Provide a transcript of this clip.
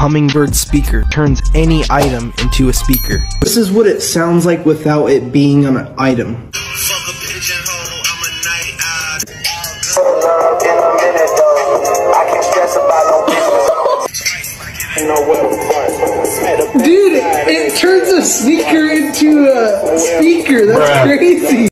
Hummingbird Speaker turns any item into a speaker. This is what it sounds like without it being an item. Dude, it turns a sneaker into a speaker. That's crazy.